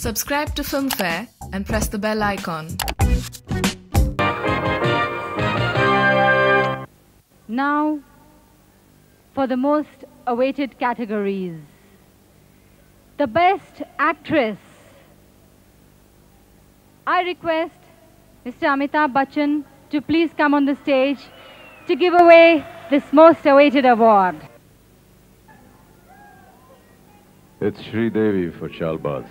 Subscribe to Filmfare and press the bell icon. Now, for the most awaited categories. The Best Actress. I request Mr. Amitabh Bachchan to please come on the stage to give away this most awaited award. It's Sridevi for Chaalbaaz.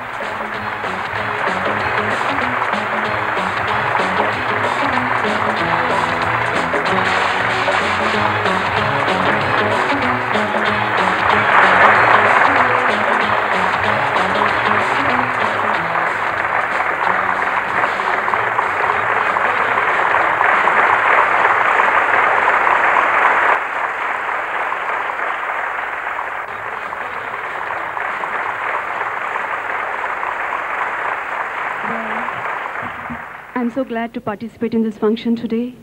I'm so glad to participate in this function today.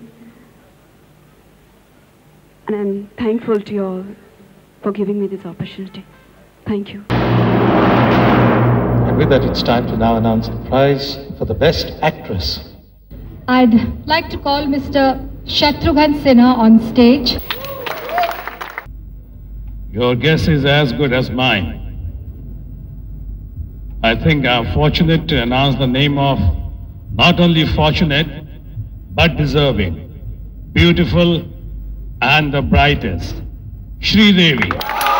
And I'm thankful to you all for giving me this opportunity. Thank you. And with that, it's time to now announce the prize for the Best Actress. I'd like to call Mr. Shatrughan Sinha on stage. Your guess is as good as mine. I think I'm fortunate to announce the name of not only fortunate, but deserving, beautiful, and the brightest, Sridevi.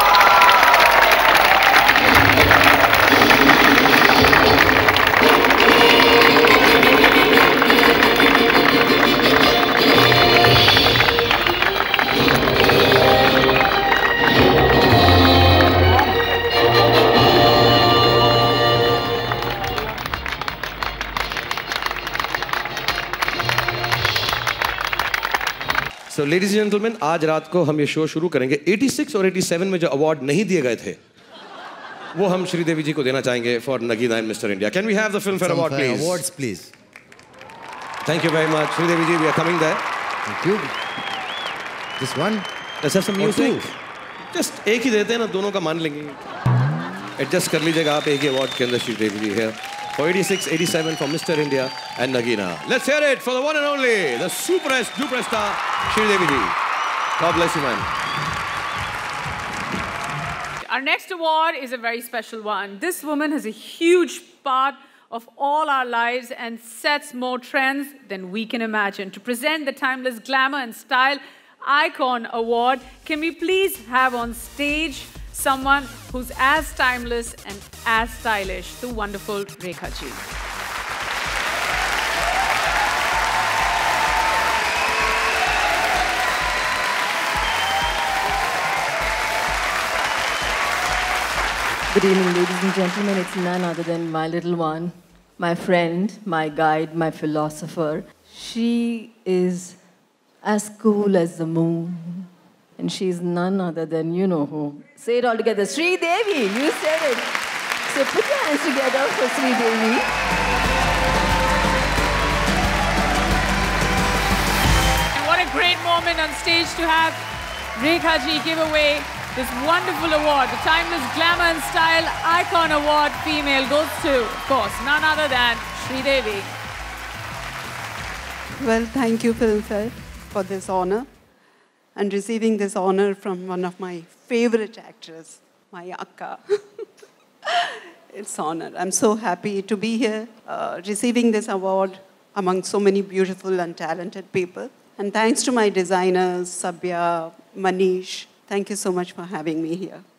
So, ladies and gentlemen, आज रात को हम ये show शुरू करेंगे 86 और 87 में जो अवार्ड नहीं दिए गए थे वो हम श्रीदेवी जी को देना चाहेंगे for Nagina and Mr. India. Can we have the Filmfare Award, please? Awards, please. Thank you very much, Sridevi ji. We are coming there. Thank you. Just one. Let's have some music. Just एक ही देते हैं ना, दोनों का मान लेंगे. Adjust कर लीजिएगा आप एक ही award के अंदर श्रीदेवी जी here. For 86, 87 for Mr. India and Nagina. Let's hear it for the one and only, the super star, Sridevi ji. God bless you, man. Our next award is a very special one. This woman has a huge part of all our lives and sets more trends than we can imagine. To present the Timeless Glamour and Style Icon Award, can we please have on stage someone who's as timeless and as stylish, the wonderful Rekha ji. Good evening, ladies and gentlemen. It's none other than my little one, my friend, my guide, my philosopher. She is as cool as the moon. And she's none other than you know who. Say it all together. Sridevi, you said it. So put your hands together for Sridevi. And what a great moment on stage to have Rekha ji give away this wonderful award. The Timeless Glamour and Style Icon Award female goes to, of course, none other than Sridevi. Well, thank you, Filmfare, for this honor. And receiving this honor from one of my favorite actors, my akka. It's an honor. I'm so happy to be here, receiving this award among so many beautiful and talented people. And thanks to my designers, Sabya, Manish. Thank you so much for having me here.